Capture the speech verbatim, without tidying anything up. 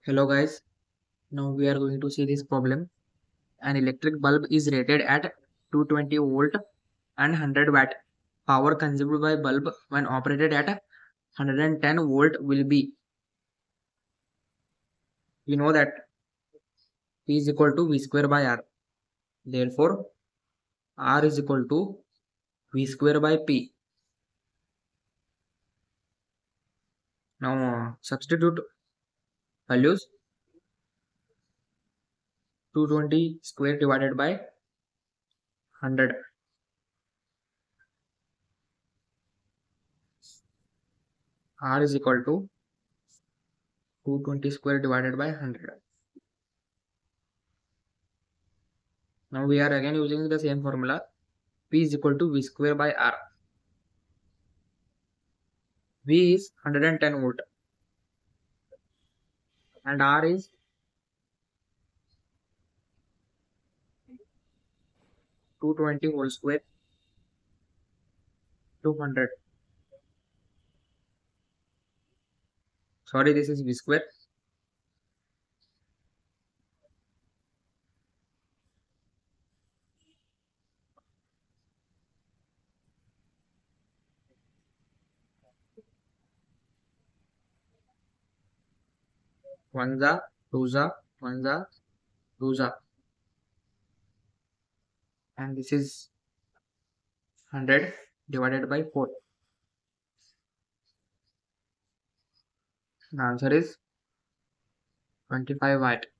Hello guys, now we are going to see this problem. An electric bulb is rated at two hundred twenty volt and one hundred watt. Power consumed by bulb when operated at one hundred ten volt will be. We know that P is equal to V square by R. Therefore, R is equal to V square by P. Now uh, substitute values. two hundred twenty square divided by one hundred. R is equal to two hundred twenty square divided by one hundred. Now we are again using the same formula. P is equal to V square by R. V is one hundred ten volt and R is two hundred twenty whole square two hundred. Sorry, this is V square. one za, two za, one za, two za. And this is one hundred divided by four. The answer is twenty-five watt.